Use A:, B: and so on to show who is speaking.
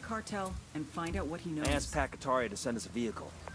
A: cartel and find out what he knows.
B: I asked Pakatari to send us a vehicle.